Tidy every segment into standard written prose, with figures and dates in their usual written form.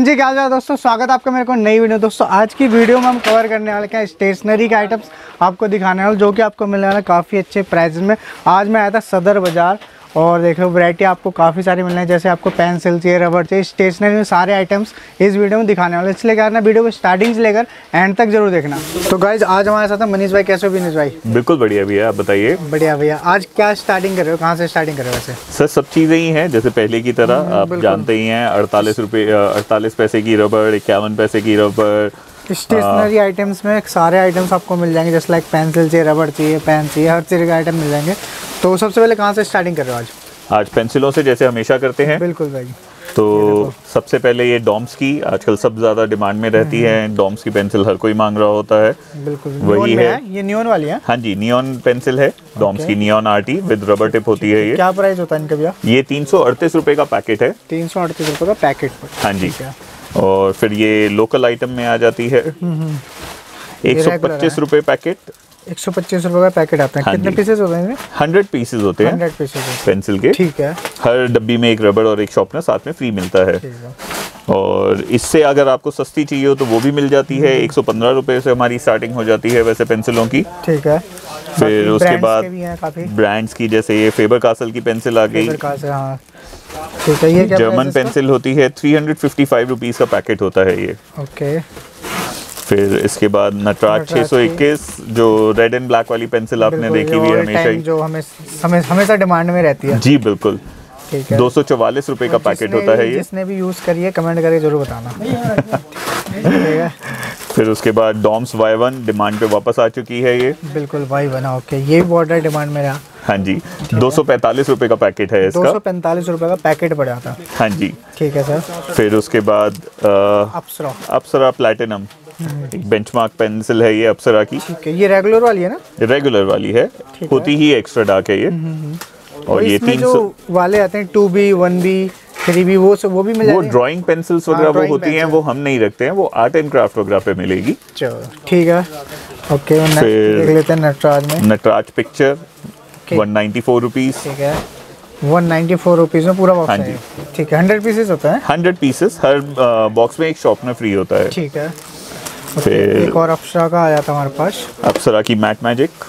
जी क्या हाल है दोस्तों, स्वागत है आपका मेरे को नई वीडियो। दोस्तों आज की वीडियो में हम कवर करने वाले क्या स्टेशनरी के आइटम्स आपको दिखाने वाले जो कि आपको मिलने वाला काफ़ी अच्छे प्राइस में। आज मैं आया था सदर बाज़ार और देखो वैरायटी आपको काफ़ी सारी मिलने हैं। जैसे आपको पेंसिल चाहिए, रबड़ चाहिए, स्टेशनरी में सारे आइटम्स इस वीडियो में दिखाने वाले, इसलिए करना वीडियो को स्टार्टिंग से लेकर एंड तक जरूर देखना। तो गाइज आज हमारे साथ है मनीष भाई। कैसे हो मनीष भाई? बिल्कुल बढ़िया भैया, आप बताइए। बढ़िया भैया। आज क्या स्टार्टिंग कर रहे हो, कहाँ से स्टार्टिंग कर रहे हो? वैसे सर सब चीज़ें ही हैं जैसे पहले की तरह, आप जानते ही हैं। 48 पैसे की रबड़, 51 पैसे की रबड़। स्टेशनरी आइटम्स में सारे आइटम्स आपको मिल जाएंगे, जैसे लाइक पेंसिल चाहिए, रबड़ चाहिए, पेन चाहिए, हर चीज़ के आइटम मिल जाएंगे। तो सबसे पहले कहाँ से स्टार्टिंग कर रहे हो आज? आज पेंसिलों से जैसे हमेशा करते हैं। बिल्कुल भाई। तो सबसे पहले ये डॉम्स की आजकल सब ज़्यादा डिमांड में रहती है। डॉम्स की पेंसिल हर कोई मांग रहा होता है। बिल्कुल वही है। ये नियॉन वाली है? हाँ जी, नियॉन पेंसिल है। डॉम्स की नियॉन आरटी विद रबर टिप होती है। ये क्या प्राइस होता है इनका भैया? ये 338 रुपये का पैकेट है। 338 रुपये का पैकेट। हाँ जी। और फिर ये लोकल आइटम में आ जाती है 125 रुपये पैकेट। 125 रुपये का पैकेट आता है। हाँ कितने पीसेस होते हैं? 100 पीसेस होते हैं। 100 पीसेस पेंसिल के। ठीक है। हर डब्बी में एक रबड़ और एक शार्पनर साथ में फ्री मिलता है। और इससे अगर आपको सस्ती चाहिए हो तो वो भी मिल जाती है। 115 रुपये से हमारी स्टार्टिंग हो जाती है वैसे पेंसिलों की। ठीक है। फिर उसके बाद ब्रांड्स की जैसे ये फेबर कासल की पेंसिल आ गई। ठीक है। ये क्या जर्मन पेंसिल होती है, 355 रुपीज़ का पैकेट होता है ये। ओके। फिर इसके बाद नटराज 621, जो रेड एंड ब्लैक वाली पेंसिल आपने देखी हुई है हमेशा ही, जो हमेशा डिमांड में रहती है। जी बिल्कुल। ठीक है। 244 रुपये का पैकेट होता है ये। जिसने भी यूज़ करी है कमेंट करके जरूर बताना। ठीक है। फिर उसके बाद डॉम्स Y1 डिमांड पे वापस आ चुकी है ये। बिल्कुल Y1। ओके, ये भी बॉर्डर डिमांड में रहा। हाँ जी। 245 रुपये का पैकेट है इसका। 245 रुपये का पैकेट पड़ा था। हाँ जी। ठीक है सर। फिर उसके बाद अप्सरा प्लैटिनम, एक बेंचमार्क पेंसिल है ये अप्सरा की। ठीक है। ये रेगुलर वाली है ना? रेगुलर वाली है, होती ही एक्स्ट्रा डार्क है ये। और ये 300 वाले आते हैं 2B 1B 3B, वो भी मिल जाएंगे। वो ड्राइंग पेंसिल्स वगैरह वो होती हैं, वो हम नहीं रखते हैं, वो आर्ट एंड क्राफ्ट वगैरह पे मिलेगी। चलो ठीक है। ओके। देख लेते हैं नटराज में। Nataraj picture 194 rupees. ठीक है। 194 रुपीज़ में पूरा बॉक्स है। ठीक है। 100 पीसेस होता है। 100 पीसेस, हर बॉक्स में एक शॉर्पनर फ्री होता है। ठीक है। फिर एक और अप्सरा का आया था हमारे पास, अप्सरा की मैट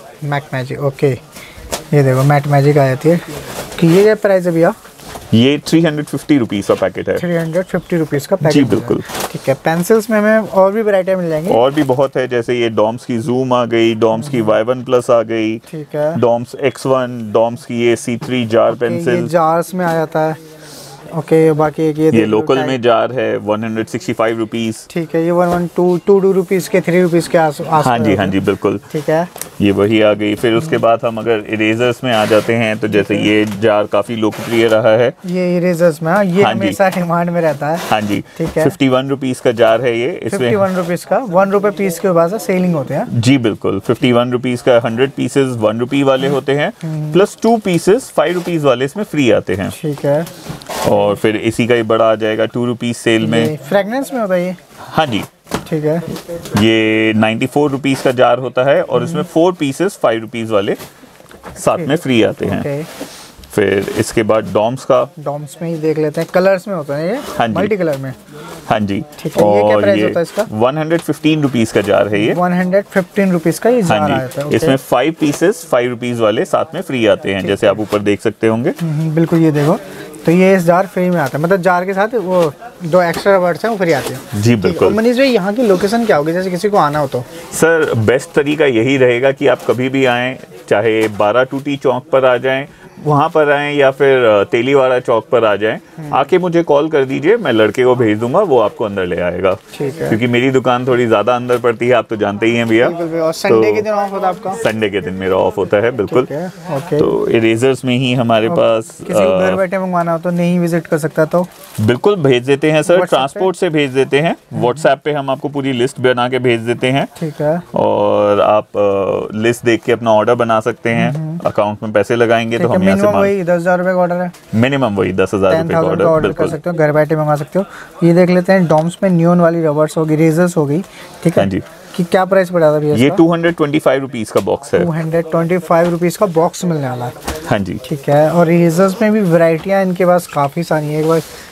मैजिक। ओके। ये देखो मैट मैजिक आ जाती है। कि ये क्या प्राइस है भैया? ये 350 रुपीज़ का पैकेट है। 350 रुपीज़ का पैकेट। जी बिल्कुल। ठीक है। पेंसिल्स में हमें और भी वैरायटी मिल जाएंगी। और भी बहुत है, जैसे ये डॉम्स की जूम आ गई, डॉम्स की Y1 प्लस आ गई। ठीक है। डॉम्स X1, डॉम्स की ये C3 जार पेंसिल। ये जार्स में आ जाता है। ओके। बाकी एक ये लोकल में जार है 165 रुपीज़। ठीक है। ये 112 रुपीज़ के 3 रुपीज़ के आस। हाँ जी बिल्कुल। ठीक है। ये वही आ गई। फिर उसके बाद हम अगर इरेजर्स में आ जाते हैं तो जैसे ये जार काफ़ी लोकप्रिय रहा है। ये इरेजर्स में ये हमेशा डिमांड में रहता है। हाँ जी। ठीक है। 51 रुपीज़ का जार है ये। इसमें 51 रुपीज़ का 1 रुपये पीस के बाद सेलिंग होते हैं। जी बिल्कुल। 51 रुपीज़ का 100 पीसेस 1 रुपये वाले होते हैं, प्लस 2 पीसेस 5 रुपीज़ वाले इसमें फ्री आते हैं। ठीक है। और फिर इसी का ही बड़ा आ जाएगा 2 रुपीज़ सेल में। फ्रेगनेंस में होता है ये? हाँ जी। ठीक है। ये 94 रुपीज़ का जार होता है और इसमें 4 पीसेस 5 रुपीज़ वाले साथ में फ्री आते हैं। फिर इसके बाद डॉम्स में ही देख लेते हैं। कलर्स में होता है ये? हाँ जी। मल्टी कलर में। हाँ जी। ठीक है। ये क्या प्राइस होता है इसका? 115 रुपीज़ का जार है ये। 115 रुपीज़ का ये जार हाँ आता है। इसमें 5 पीसेस 5 रुपीज़ वाले साथ में फ्री आते हैं, जैसे आप ऊपर देख सकते होंगे। बिल्कुल। ये देखो, तो ये इस जार फ्री में आता है, मतलब जार के साथ वो 2 एक्स्ट्रा रबर्स हैं वो फ्री आते हैं। जी बिल्कुल। मनीष भाई यहाँ की लोकेशन क्या होगी, जैसे किसी को आना हो तो? सर बेस्ट तरीका यही रहेगा कि आप कभी भी आएँ, चाहे 12 टूटी चौक पर आ जाएं, वहाँ पर आएँ, या फिर तेलीवाड़ा चौक पर आ जाएं, आके मुझे कॉल कर दीजिए, मैं लड़के को भेज दूंगा, वो आपको अंदर ले आएगा। ठीक है। क्योंकि मेरी दुकान थोड़ी ज़्यादा अंदर पड़ती है, आप तो जानते ही हैं भैया। और संडे के दिन ऑफ होता है आपका? संडे के दिन मेरा ऑफ होता है बिल्कुल। ओके। तो इरेजर्स में ही हमारे पास किसी को घर बैठे मंगवाना हो तो नहीं विजिट कर सकता तो बिल्कुल भेज देते हैं सर, ट्रांसपोर्ट से भेज देते हैं। व्हाट्सएप पे हम आपको पूरी लिस्ट बना के भेज देते हैं। ठीक है। और आप लिस्ट देख के अपना ऑर्डर बना सकते हैं, अकाउंट में पैसे लगाएंगे तो हम यहाँ से वही 10,000 रुपए का ऑर्डर है। मिनिमम वही 10,000 रुपए का ऑर्डर कर सकते हो, घर बैठे मंगा सकते हो। ये देख लेते हैं डॉम्स में नियॉन वाली रबर्स होगी, रेजर्स हो गई। ठीक है जी। कि क्या प्राइस पड़ा था भैया? ये 225 रुपीज़ का बॉक्स है। 225 रुपीज़ का बॉक्स मिलने वाला है। हाँ जी। ठीक है। और इरेजर्स में भी वैरायटियाँ इनके पास काफ़ी सारी हैं। एक बार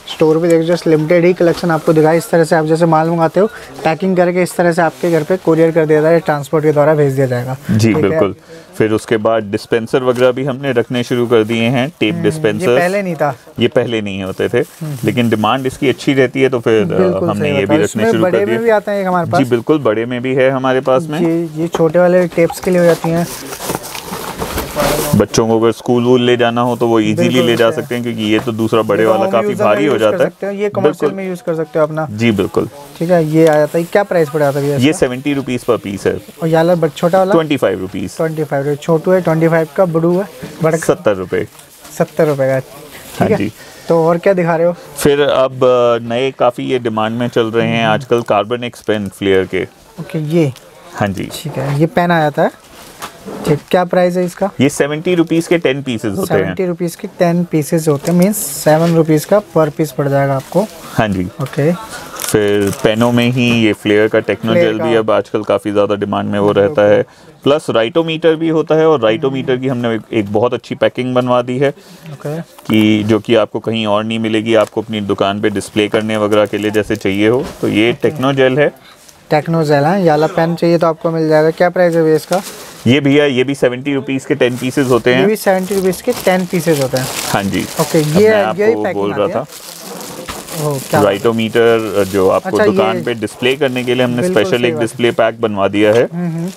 स्टोर पे देखो जस्ट लिमिटेड ही कलेक्शन आपको दिखाया। इस तरह से आप जैसे माल मंगाते हो पैकिंग करके इस तरह से आपके घर पे कोरियर कर दिया जाएगा, ट्रांसपोर्ट के द्वारा भेज दिया जाएगा। जी बिल्कुल। फिर उसके बाद डिस्पेंसर वगैरह भी हमने रखने शुरू कर दिए हैं, टेप डिस्पेंसर। ये पहले नहीं था, ये पहले नहीं होते थे, लेकिन डिमांड इसकी अच्छी रहती है तो फिर हमने ये भी रखने शुरू कर दिए। बड़े में भी आते हैं हमारे पास। जी बिल्कुल, बड़े में भी है हमारे पास में। ये छोटे वाले टेप्स के लिए हो जाती हैं। बच्चों को अगर स्कूल वूल ले जाना हो तो वो इजीली ले जा सकते हैं, क्योंकि ये तो दूसरा बड़े वाला काफी भारी हो जाता है। ये कमर्शियल में यूज कर सकते हो अपना। जी बिल्कुल। ठीक है, ये आ जाता है। क्या प्राइस पड़ जाता है? ये 70 रुपीज पर पीस है। और ये वाला छोटा वाला 25 रुपीज। 25, छोटू है 25 का, बड़ू है बड़ा 70 रुपए। 70 रुपए का। हाँ जी। तो और क्या दिखा रहे हो? फिर अब नए काफी ये डिमांड में चल रहे हैं आजकल, कार्बन एक्स पेन फ्लेयर के। ओके, ये हाँ जी ठीक है, ये पेन आ जाता है। ठीक, क्या प्राइस है इसका? ये 70 रुपीज के 10 पीसेज होते हैं। 70 रुपीज के 10 पीसेज होते हैं, मीन्स 7 रुपीज का पर पीस पड़ जाएगा आपको। हाँ जी। ओके। फिर पेनों में ही ये फ्लेयर का टेक्नोजेल भी अब आजकल काफ़ी ज़्यादा डिमांड में वो रहता है। प्लस राइटोमीटर भी होता है, और राइटोमीटर की हमने एक बहुत अच्छी पैकिंग बनवा दी है। ओके। कि जो कि आपको कहीं और नहीं मिलेगी, आपको अपनी दुकान पे डिस्प्ले करने वगैरह के लिए जैसे चाहिए हो। तो ये टेक्नोजेल है। टेक्नोजेल है। ये वाला पेन चाहिए तो आपको मिल जाएगा। क्या प्राइस है भैया इसका? ये भैया ये भी 70 रुपीज़ के 10 पीसेज होते हैं। ये भी 70 रुपीज़ के 10 पीसेज होते हैं। हाँ जी। ओके, ये आपको बोल रहा था राइटोमीटर जो आपको दुकान पे डिस्प्ले करने के लिए हमने स्पेशल एक डिस्प्ले पैक बनवा दिया है।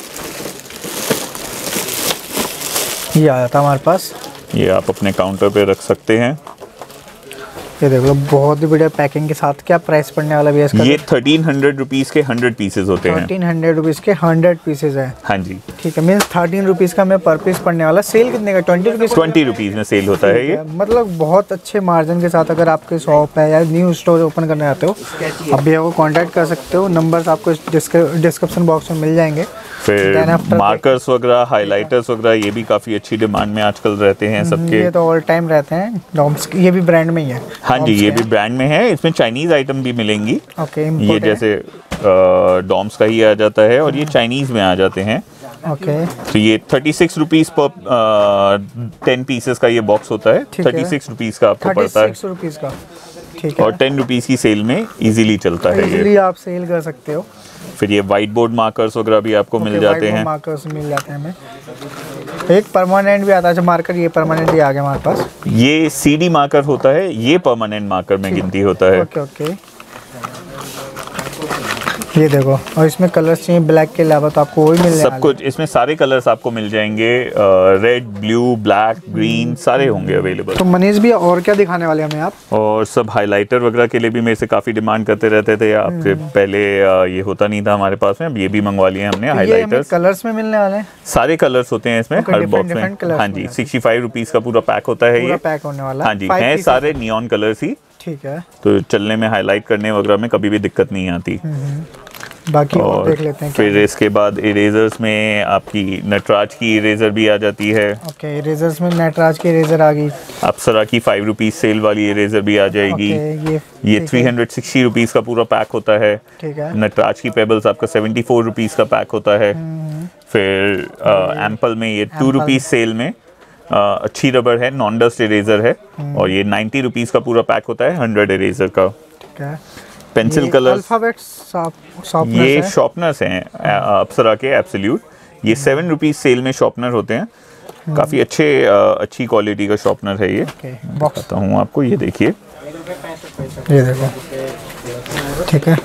ये आया था हमारे पास। ये आप अपने काउंटर पे रख सकते हैं। ये देख लो, बहुत ही बढ़िया पैकिंग के साथ। क्या प्राइस पड़ने वाला भी है इसका? ये 1300 रुपीज़ के 100 पीसेज होते हैं। 1300 रुपीज़ के 100 पीसेज है। हाँ जी। ठीक है, मीन्स 13 रुपीज़ का मैं पर पीस पड़ने वाला। सेल कितने का? 20 रुपीज़। 20 रुपीज़ में सेल होता है ये। मतलब बहुत अच्छे मार्जिन के साथ अगर आपके शॉप है या न्यू स्टोर ओपन करने आते हो, अब भैया को कॉन्टैक्ट कर सकते हो। नंबर्स आपको डिस्क्रिप्शन बॉक्स में मिल जाएंगे। फिर मार्कर्स वगैरह, हाइलाइटर्स वगैरह, ये भी काफ़ी अच्छी डिमांड में आजकल रहते हैं सबके। ये तो ऑल टाइम रहते हैं। डॉम्स, ये भी ब्रांड में ही है। हाँ जी, ये भी ब्रांड में है। इसमें चाइनीज़ आइटम भी मिलेंगी। ओके। ये जैसे डॉम्स का ही आ जाता है, और ये चाइनीज़ में आ जाते हैं। ओके। तो ये 36 रुपीज़ पर 10 पीसेस का ये बॉक्स होता है। 36 रुपीज़ का आपको पड़ता है। 36 रुपीज़ का। ठीक है। और 10 रुपीज़ की सेल में इजीली चलता है ये। आप सेल कर सकते हो। फिर ये व्हाइट बोर्ड मार्कर्स वगैरह भी आपको मिल जाते हैं। मार्कर्स मिल जाते हैं हमें। एक परमानेंट भी आता है मार्कर। ये परमानेंट ही आ गया हमारे पास। ये सीडी मार्कर होता है, ये परमानेंट मार्कर में गिनती होता है। Okay okay. ये देखो, और इसमें कलर्स चाहिए ब्लैक के अलावा तो आपको वही मिल जाएगा। सब कुछ इसमें सारे कलर्स आपको मिल जाएंगे। रेड, ब्लू, ब्लैक, ग्रीन सारे होंगे अवेलेबल। तो मनीष भी और क्या दिखाने वाले हमें आप? और सब हाइलाइटर वगैरह के लिए भी मेरे से काफी डिमांड करते रहते थे आपसे पहले। ये होता नहीं था हमारे पास में, अब ये भी मंगवा लिए हमने। हाइलाइटर्स कलर्स में मिलने वाले हैं। सारे कलर्स होते हैं इसमें हर बॉक्स में। हाँ जी, 65 रुपीज़ का पूरा पैक होता है। ये पैक होने वाला। हाँ जी, है सारे नियॉन कलर्स ही। ठीक है। तो चलने में, हाईलाइट करने वगैरह में कभी भी दिक्कत नहीं आती। बाकी और देख लेते हैं। फिर इसके बाद इरेजर्स में आपकी नटराज की इरेजर भी आ जाती है। ओके, इरेजर्स में नटराज की इरेजर आ गई। अप्सरा की 5 रुपीज़ सेल वाली इरेजर भी आ जाएगी। ये 360 रुपीज़ का पूरा पैक होता है। ठीक है। नटराज की पेबल्स आपका 74 रुपीज़ का पैक होता है। फिर एम्पल में ये 2 रुपीज़ सेल में अच्छी रबर है, नॉन डस्ट इरेजर है, और ये 90 रुपीज़ का पूरा पैक होता है 100 इरेजर का। ठीक है। पेंसिल कलर्स, ये है। शॉर्पनर्स हैं अप्सरा के एब्सोल्यूट। ये 7 रुपीज़ सेल में शॉर्पनर होते हैं। काफ़ी अच्छी क्वालिटी का शॉर्पनर है ये। बताता हूँ आपको, ये देखिए। ये देखो, ठीक है,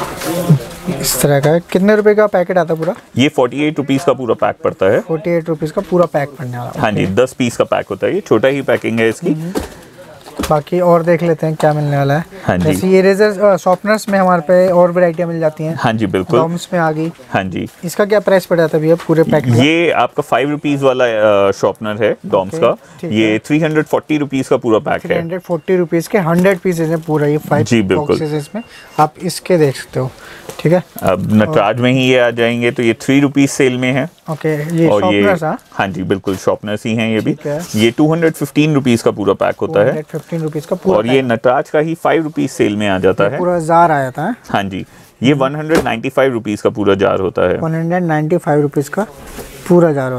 इस तरह का। कितने रुपए का पैकेट आता है पूरा? ये 48 रुपीज़ का पूरा पैक पड़ता है। 48 रुपीज़ का पूरा पैक पड़ने वाला। हाँ जी, 10 पीस का पैक होता है। ये छोटा ही पैकिंग है इसकी। बाकी और देख लेते हैं क्या मिलने वाला है। हाँ जी। जैसे ये इरेजर शॉर्पनर्स में हमारे पे और वैरायटियां मिल जाती हैं। हाँ जी बिल्कुल। डॉम्स में आ गई। हाँ जी। इसका क्या प्राइस पड़ जाता है भैया पूरे पैक का? ये आपका 5 रुपीज़ वाला शॉर्पनर है डॉम्स का। ये 340 रुपीज़ का पूरा पैक है। 340 रुपीज़ के 100 पीसेज है पूरा। ये 5 बॉक्सेस इसमें आप इसके देख सकते हो। ठीक है। अब नटराज में ही ये आ जाएंगे, तो ये 3 रुपीज़ सेल में है। ओके, ये शॉर्पनर्स। हाँ जी बिल्कुल, शॉर्पनर्स ही हैं ये भी। ये 215 रुपीज़ का पूरा पैक होता है। 215 रुपीज़ का पूरा। और ये नटराज का ही 5 रुपीज़ सेल में आ जाता है। पूरा जार आ जाता है। हाँ जी, ये 195 रुपीज़ का पूरा जार होता है। 195 रुपीज़ का पूरा जार होता है।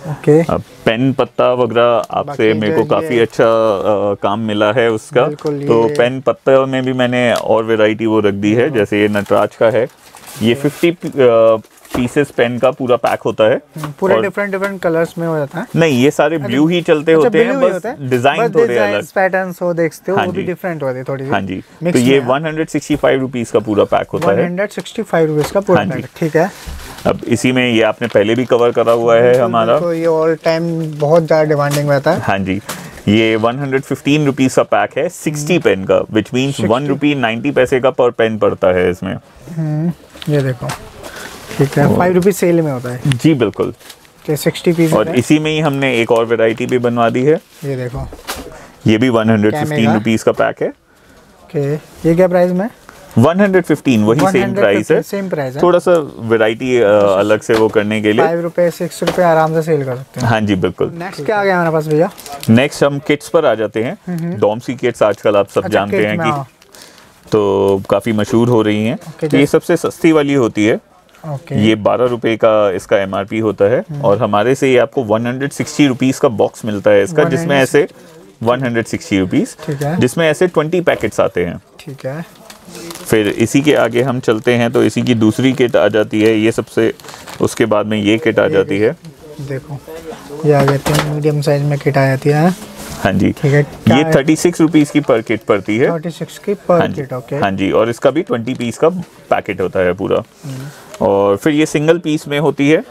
ओके। पेन पत्ता वगैरह आपसे मेरे को काफ़ी अच्छा काम मिला है उसका। तो पेन पत्ता में भी मैंने और वैरायटी वो रख दी है, जैसे ये नटराज का है, ये 50 पीसेस पेन का पूरा पैक होता है। पूरे डिफरेंट कलर्स में हो जाता है? नहीं, ये सारे ब्लू ही चलते होते हैं, बस डिजाइन थोड़े अलग, पैटर्न्स हो देखते हो वो भी डिफरेंट होते हैं थोड़ी। हाँ जी, तो ये 165 रुपीस का पूरा पैक होता है। 165 रुपीस का पूरा पैक, ठीक है। अब इसी में ये आपने पहले भी कवर करा हुआ है हमारा, तो ये ऑल टाइम बहुत ज़्यादा डिमांडिंग रहता है। हाँ जी, ये 115 रुपीस का पैक है 60 पेन का, विच मीन्स 1 रुपी 90 पैसे का पर पेन पड़ता है इसमें। ये देखो, ठीक है, 5 रुपीज सेल में होता है जी, बिल्कुल। 60 पीस और इसी में ही हमने एक और वैरायटी भी बनवा दी है, ये देखो, ये भी 115 रुपीस का पैक है। ओके, ये क्या प्राइस में? 115, वही सेम प्राइस है, सेम प्राइस है, थोड़ा सा वैरायटी अलग से वो करने के लिए 5 रुपए 6 रुपए आराम से सेल कर सकते हैं। हाँ जी, बिल्कुल। नेक्स्ट क्या आ गया हमारे पास भैया? नेक्स्ट हम किट्स पर आ जाते हैं। डॉम्स की किट्स आजकल आप सब जानते हैं कि तो काफ़ी मशहूर हो रही हैं। तो ये सबसे सस्ती वाली होती है। ये 12 रुपए का इसका MRP होता है, और हमारे से ये आपको 160 रुपीस का बॉक्स मिलता है इसका, जिसमें ऐसे 160 रुपीस, जिसमें ऐसे 20 पैकेट्स आते हैं। ठीक है। फिर इसी के आगे हम चलते हैं तो इसी की दूसरी किट आ जाती है, ये सबसे, उसके बाद में ये किट आ जाती है। देखो, ये आ जाती है, मीडियम साइज में किट आ जाती है। हाँ जी, ठीक है। ये 36 रुपीस की पर किट पड़ती है। 36 की पर किट, ओके। हाँ जी, और इसका भी 20 पीस का पैकेट होता है पूरा। और फिर ये सिंगल पीस में होती है,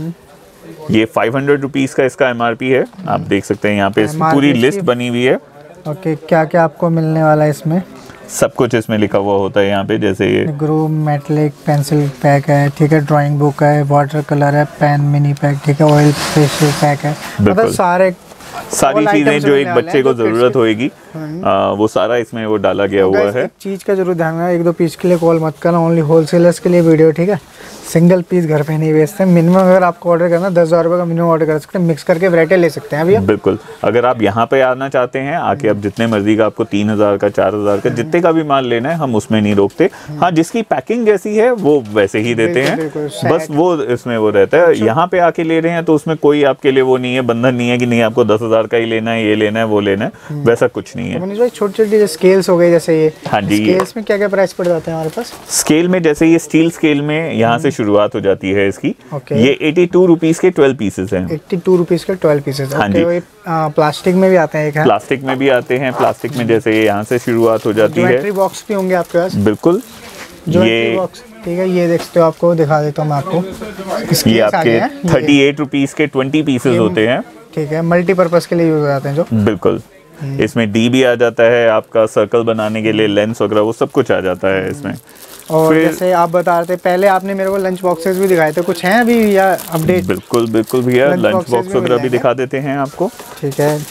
ये 500 रुपीस का इसका MRP है। आप देख सकते हैं यहाँ पे पूरी लिस्ट बनी हुई है। ओके, क्या क्या आपको मिलने वाला है इसमें? सब कुछ इसमें लिखा हुआ होता है यहाँ पे, जैसे ये ग्रू मेटलिक पेंसिल पैक है, ठीक है, ड्राइंग बुक है, वाटर कलर है, पेन मिनी पैक, ठीक है, ऑयल फेशियल पैक है, मतलब सारी चीजें जो एक बच्चे को जरूरत होगी वो सारा इसमें वो डाला गया हुआ है। एक चीज का जरूर ध्यान रखना, 1-2 पीस के लिए कॉल मत करना, ओनली होलसेलर्स के लिए वीडियो, ठीक है। सिंगल पीस घर पे नहीं बेचते। मिनिमम अगर आपको ऑर्डर करना 10,000 रुपये का मिनिमम ऑर्डर कर सकते हैं, मिक्स करके वैरायटी ले सकते हैं भैया। बिल्कुल, अगर आप यहाँ पे आना चाहते हैं, आके आप जितने मर्जी का, आपको 3,000 का 4,000 का जितने का भी माल लेना है, हम उसमें नहीं रोकते। हाँ, जिसकी पैकिंग जैसी है वो वैसे ही देते हैं, बस वो इसमें वो रहता है। यहाँ पे आके ले रहे हैं तो उसमें कोई आपके लिए वो नहीं है, बंधन नहीं है कि नहीं आपको 10,000 का ही लेना है, ये लेना है, वो लेना है, वैसा कुछ नहीं है। छोटी स्केल्स हो गई जैसे ये, हाँ जी, स्केल्स में क्या क्या प्राइस पड़ जाते हैं हमारे पास? स्केल में जैसे ये स्टील स्केल में यहाँ से शुरुआत हो जाती है इसकी। ये 82 रुपीस के 12 पीसेस हैं। 82 रुपीस के 12 पीसेस। हाँ जी। प्लास्टिक में भी आते हैं, एक है प्लास्टिक में भी आते हैं। प्लास्टिक में जैसे ये यहाँ से शुरुआत हो जाती है। ज्योमेट्री बॉक्स भी होंगे आपके पास? बिल्कुल, ये बॉक्स, ठीक है, ये देख सकते हो, आपको दिखा देता हूँ मैं आपको। ये आपके 38 रुपीस के 20 पीसेस होते हैं, ठीक है, मल्टीपर्पज के लिए यूज हो जाते हैं जो। बिल्कुल, इसमें डी भी आ जाता है आपका, सर्कल बनाने के लिए लेंस वगैरह वो सब कुछ आ जाता है इसमें। और जैसे आप बता रहे थे पहले, आपने मेरे को लंच बॉक्सेस भी दिखाए थे, कुछ हैं अभी या अपडेट? बिल्कुल बिल्कुल भैया, लंच बॉक्स वगैरह भी दिखा देते हैं आपको। ठीक है,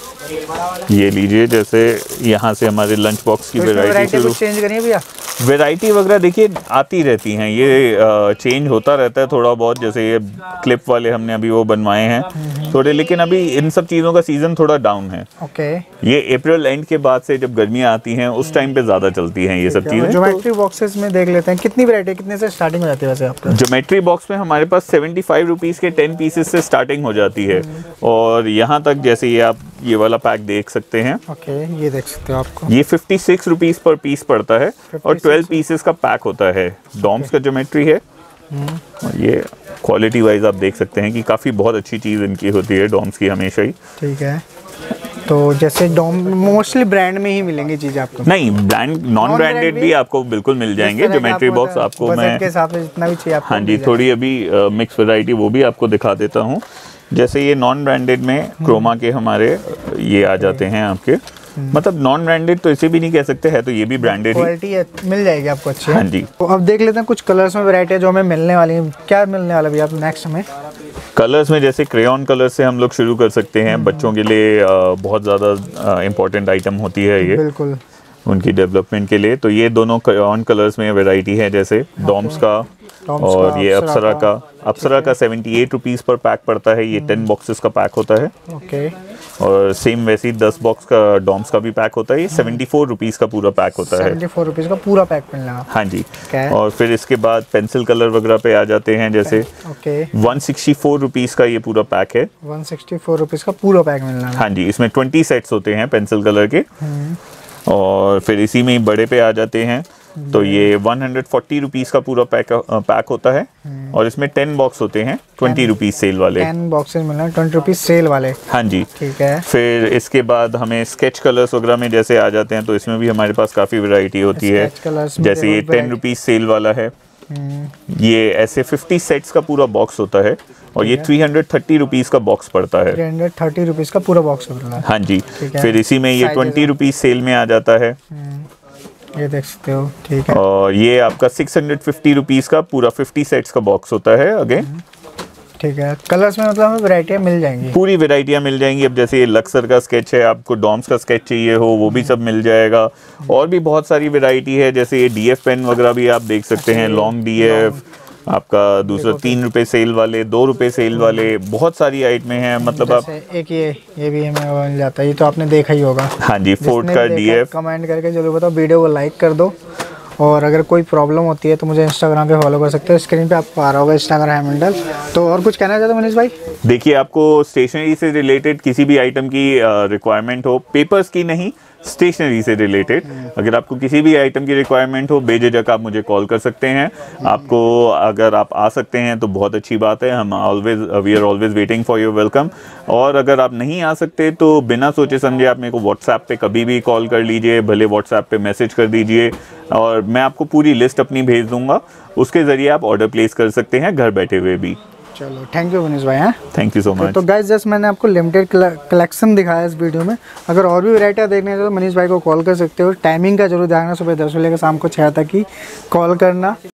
ये लीजिए, जैसे यहाँ से हमारे लंच बॉक्स की वैरायटी कुछ चेंज करिए भैया। वैरायटी वगैरह देखिए आती रहती हैं, ये चेंज होता रहता है थोड़ा बहुत। जैसे ये क्लिप वाले हमने अभी वो बनवाए हैं थोड़े, लेकिन अभी इन सब चीज़ों का सीजन थोड़ा डाउन है। ओके, ये अप्रैल एंड के बाद से जब गर्मियाँ आती हैं उस टाइम पे ज़्यादा चलती हैं ये सब चीज़ें। ज्योमेट्री बॉक्सेस में देख लेते हैं, कितनी वैरायटी, कितने से स्टार्टिंग हो जाती है वैसे आपका? ज्योमेट्री बॉक्स में हमारे पास 75 रुपीज़ के 10 पीसेस से स्टार्टिंग हो जाती है, और यहाँ तक जैसे ये आप ये वाला पैक देख सकते हैं। ओके, ये देख सकते हो आपको, ये 56 रुपीज़ पर पीस पड़ता है, और 12 पीसेस का पैक होता है। डॉम्स का ज्योमेट्री है, और ये क्वालिटी वाइज आप देख सकते हैं कि काफ़ी बहुत अच्छी चीज़ इनकी होती है डॉम्स की हमेशा ही। ठीक है, तो जैसे डॉम मोस्टली ब्रांड में ही मिलेंगी चीज़ आपको? नहीं, ब्रांड नॉन ब्रांडेड भी आपको बिल्कुल मिल जाएंगे। ज्योमेट्री बॉक्स आपको मैं के हिसाब से जितना भी चाहिए आपको, हाँ जी, थोड़ी अभी मिक्स वैरायटी वो भी आपको दिखा देता हूँ। जैसे ये नॉन ब्रांडेड में क्रोमा के हमारे ये आ जाते हैं आपके, मतलब नॉन ब्रांडेड तो इसे भी नहीं कह सकते, है तो ये भी ब्रांडेड ही। क्वालिटी मिल जाएगी आपको अच्छी। हाँ जी, तो अब देख लेते हैं कुछ कलर्स में वैरायटी जो हमें मिलने वाली है। क्या मिलने वाला भैया आप नेक्स्ट में? कलर्स में जैसे क्रेयॉन कलर से हम लोग शुरू कर सकते हैं, बच्चों के लिए बहुत ज़्यादा इम्पोर्टेंट आइटम होती है ये। बिल्कुल, उनकी डेवलपमेंट के लिए। तो ये दोनों ऑन कलर्स में वैरायटी है, जैसे डॉम्स का और ये अप्सरा का। अप्सरा का 78 रुपीज़ पर पैक पड़ता है, ये 10 बॉक्सेस का पैक होता है। ओके। और सेम वैसे ही 10 बॉक्स का डॉम्स का भी पैक होता है, ये 74 रुपीज़ का पूरा पैक होता है। 74 रुपीज़ का पूरा पैक मिलना। हाँ जी। और फिर इसके बाद पेंसिल कलर वगैरह पे आ जाते हैं, जैसे ओके 164 रुपीज़ का ये पूरा पैक है। 164 रुपीज़ का पूरा पैक मिलना। हाँ जी, इसमें 20 सेट्स होते हैं पेंसिल कलर के। और फिर इसी में ही बड़े पे आ जाते हैं, तो ये 140 रुपीज़ का पूरा पैक होता है। और इसमें 10 बॉक्स होते हैं, 20 रुपीज़ सेल वाले। 10 बॉक्सेस मिलना, 20 रुपीज़ सेल वाले। हाँ जी, ठीक है। फिर इसके बाद हमें स्केच कलर्स वगैरह में जैसे आ जाते हैं, तो इसमें भी हमारे पास काफ़ी वैरायटी होती है। जैसे ये 10 रुपीज़ सेल वाला है, ये ऐसे 50 सेट्स का पूरा बॉक्स होता है, और ये 330 रुपीज़ का बॉक्स पड़ता है। 330 रुपीज़ का पूरा बॉक्स होता है। हाँ जी। फिर इसी में ये 20 रुपीज़ सेल में आ जाता है, ये देख सकते हो। ठीक है। और ये आपका 650 रुपीज़ का पूरा 50 सेट्स का बॉक्स होता है अगेन। ठीक है। कलर्स में मतलब हमें वैरायटियाँ मिल जाएंगी, पूरी वैरायटियाँ मिल जाएंगी। अब जैसे ये लक्सर का स्केच है, आपको डॉम्स का स्केच चाहिए हो वो भी सब मिल जाएगा। और भी बहुत सारी वैरायटी है, जैसे ये डीएफ पेन वगैरह भी आप देख सकते हैं। लॉन्ग डीएफ आपका दूसरा 3 रुपए सेल वाले, 2 रुपए सेल वाले, बहुत सारी आइटमें हैं। मतलब आप एक ये भी हमें मिल जाता है, ये तो आपने देखा ही होगा। हाँ जी, फोर्ट का डीएफ। कमेंट करके जरूर बताओ, वीडियो को लाइक कर दो। और अगर कोई प्रॉब्लम होती है तो मुझे इंस्टाग्राम पे फॉलो कर सकते हो, स्क्रीन पे आपको आ रहा होगा इंस्टाग्राम हैंडल। तो और कुछ कहना चाहते हो मनीष भाई? देखिए, आपको स्टेशनरी से रिलेटेड किसी भी आइटम की रिक्वायरमेंट हो, पेपर्स की नहीं, स्टेशनरी से रिलेटेड अगर आपको किसी भी आइटम की रिक्वायरमेंट हो, बेझिझक आप मुझे कॉल कर सकते हैं। आपको अगर आप आ सकते हैं तो बहुत अच्छी बात है, हम we are always waiting for your welcome. और अगर आप नहीं आ सकते तो बिना सोचे समझे आप मेरे को व्हाट्सएप पे कभी भी कॉल कर लीजिए, भले व्हाट्सएप पे मैसेज कर दीजिए, और मैं आपको पूरी लिस्ट अपनी भेज दूंगा। उसके ज़रिए आप ऑर्डर प्लेस कर सकते हैं घर बैठे हुए भी। चलो, थैंक यू मनीष भाई। हैं, थैंक यू सो मच। तो गाइस, जस्ट मैंने आपको लिमिटेड कलेक्शन दिखाया इस वीडियो में। अगर और भी वैरायटियाँ देखने हैं तो मनीष भाई को कॉल कर सकते हो। टाइमिंग का जरूर ध्यान रखना, सुबह 10 से लेकर शाम को 6 तक ही कॉल करना।